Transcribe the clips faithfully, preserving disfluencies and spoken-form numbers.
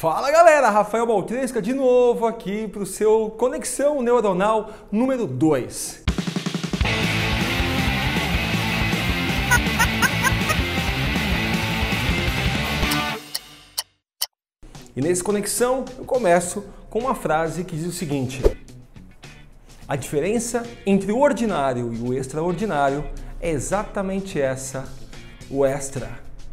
Fala galera, Rafael Baltresca de novo aqui para o seu Conexão Neuronal número dois. E nesse Conexão eu começo com uma frase que diz o seguinte: a diferença entre o ordinário e o extraordinário é exatamente essa, o extra.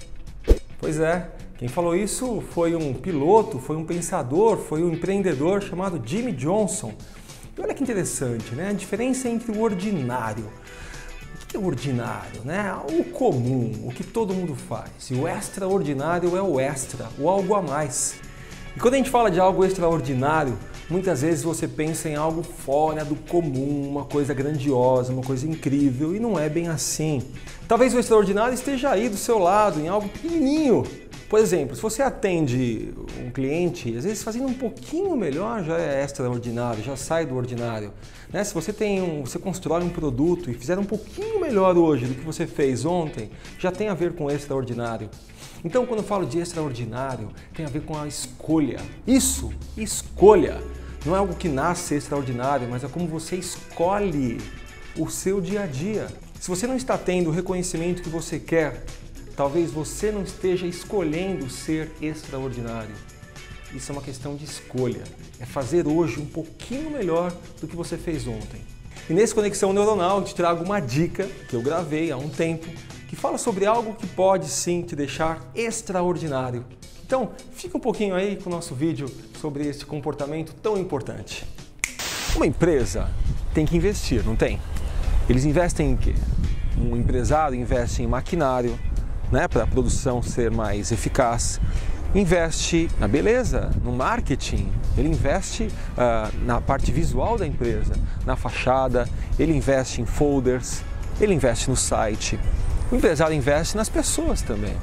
Pois é. Quem falou isso foi um piloto, foi um pensador, foi um empreendedor chamado Jimmy Johnson. E olha que interessante, né? A diferença entre o ordinário. O que é o ordinário, né? O comum, o que todo mundo faz. E o extraordinário é o extra, o algo a mais. E quando a gente fala de algo extraordinário, muitas vezes você pensa em algo fora do comum, uma coisa grandiosa, uma coisa incrível, e não é bem assim. Talvez o extraordinário esteja aí do seu lado, em algo pequenininho. Por exemplo, se você atende um cliente, às vezes fazendo um pouquinho melhor já é extraordinário, já sai do ordinário. Né? Se você, tem um, você constrói um produto e fizer um pouquinho melhor hoje do que você fez ontem, já tem a ver com extraordinário. Então, quando eu falo de extraordinário, tem a ver com a escolha. Isso, escolha. Não é algo que nasce extraordinário, mas é como você escolhe o seu dia a dia. Se você não está tendo o reconhecimento que você quer, talvez você não esteja escolhendo ser extraordinário. Isso é uma questão de escolha. É fazer hoje um pouquinho melhor do que você fez ontem. E nesse Conexão Neuronal eu te trago uma dica que eu gravei há um tempo, que fala sobre algo que pode sim te deixar extraordinário. Então, fica um pouquinho aí com o nosso vídeo sobre esse comportamento tão importante. Uma empresa tem que investir, não tem? Eles investem em quê? Um empresário investe em maquinário, né, para a produção ser mais eficaz, investe na beleza, no marketing, ele investe uh, na parte visual da empresa, na fachada, ele investe em folders, ele investe no site. O empresário investe nas pessoas também,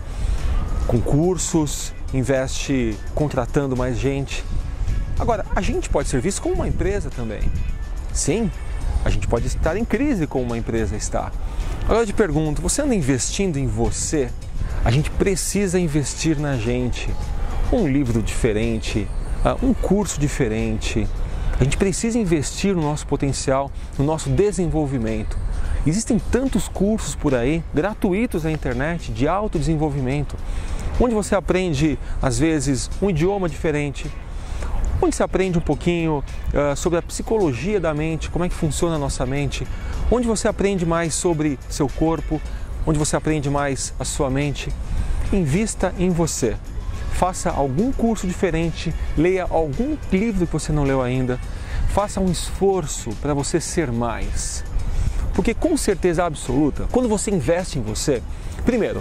com cursos, investe contratando mais gente. Agora, a gente pode ser visto como uma empresa também. Sim, a gente pode estar em crise como uma empresa está. Agora eu te pergunto, você anda investindo em você? A gente precisa investir na gente. Um livro diferente, um curso diferente. A gente precisa investir no nosso potencial, no nosso desenvolvimento. Existem tantos cursos por aí, gratuitos na internet, de autodesenvolvimento, onde você aprende, às vezes, um idioma diferente, onde você aprende um pouquinho uh, sobre a psicologia da mente, como é que funciona a nossa mente, onde você aprende mais sobre seu corpo, onde você aprende mais a sua mente. Invista em você. Faça algum curso diferente, leia algum livro que você não leu ainda, faça um esforço para você ser mais. Porque com certeza absoluta, quando você investe em você, primeiro,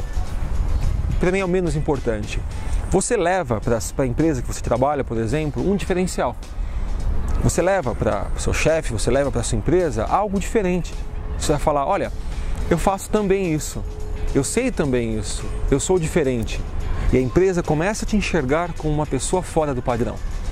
para mim é o menos importante, você leva para a empresa que você trabalha, por exemplo, um diferencial. Você leva para o seu chefe, você leva para a sua empresa algo diferente. Você vai falar, olha, eu faço também isso, eu sei também isso, eu sou diferente. E a empresa começa a te enxergar como uma pessoa fora do padrão.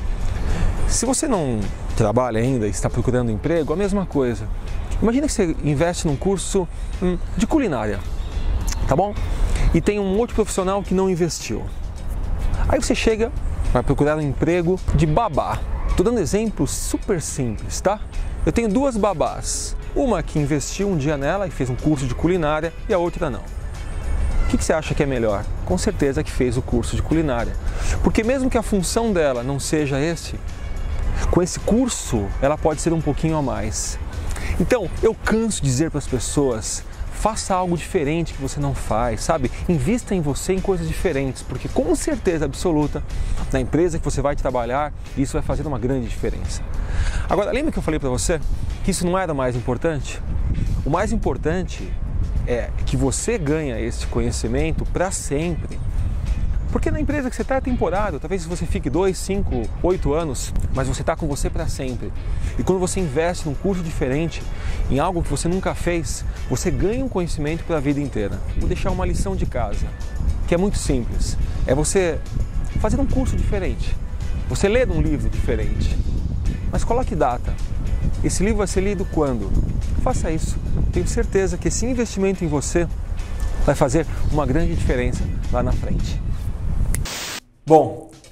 Se você não trabalha ainda e está procurando emprego, a mesma coisa. Imagina que você investe num curso hum, de culinária, tá bom? E tem um outro profissional que não investiu. Aí você chega, vai procurar um emprego de babá. Estou dando exemplos super simples, tá? Eu tenho duas babás. Uma que investiu um dia nela e fez um curso de culinária e a outra não. O que você acha que é melhor? Com certeza que fez o curso de culinária. Porque mesmo que a função dela não seja esse, com esse curso ela pode ser um pouquinho a mais. Então, eu canso de dizer para as pessoas, faça algo diferente que você não faz, sabe? Invista em você em coisas diferentes, porque com certeza absoluta, na empresa que você vai trabalhar, isso vai fazer uma grande diferença. Agora, lembra que eu falei para você que isso não era o mais importante? O mais importante é que você ganha esse conhecimento para sempre. Porque na empresa que você está é temporário, talvez você fique dois, cinco, oito anos, mas você está com você para sempre. E quando você investe num curso diferente, em algo que você nunca fez, você ganha um conhecimento para a vida inteira. Vou deixar uma lição de casa, que é muito simples. É você fazer um curso diferente, você ler um livro diferente, mas coloque data. Esse livro vai ser lido quando? Faça isso. Tenho certeza que esse investimento em você vai fazer uma grande diferença lá na frente. Bom,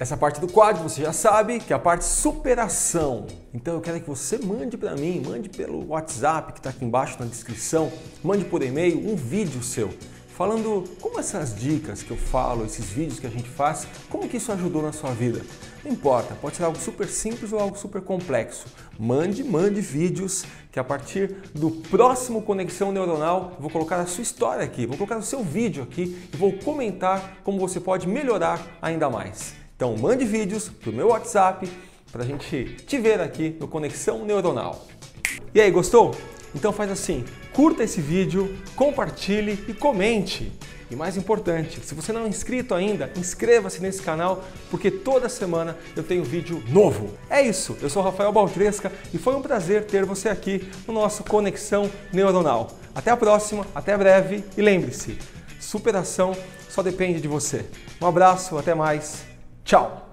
Essa parte do quadro você já sabe que é a parte superação. Então eu quero que você mande para mim, mande pelo WhatsApp que está aqui embaixo na descrição, mande por e-mail um vídeo seu, falando como essas dicas que eu falo, esses vídeos que a gente faz, como que isso ajudou na sua vida. Não importa, pode ser algo super simples ou algo super complexo. Mande, mande vídeos que a partir do próximo Conexão Neuronal eu vou colocar a sua história aqui, vou colocar o seu vídeo aqui e vou comentar como você pode melhorar ainda mais. Então mande vídeos para o meu WhatsApp para a gente te ver aqui no Conexão Neuronal. E aí, gostou? Então faz assim, curta esse vídeo, compartilhe e comente. E mais importante, se você não é inscrito ainda, inscreva-se nesse canal, porque toda semana eu tenho vídeo novo. É isso, eu sou o Rafael Baltresca e foi um prazer ter você aqui no nosso Conexão Neuronal. Até a próxima, até breve e lembre-se, superação só depende de você. Um abraço, até mais, tchau!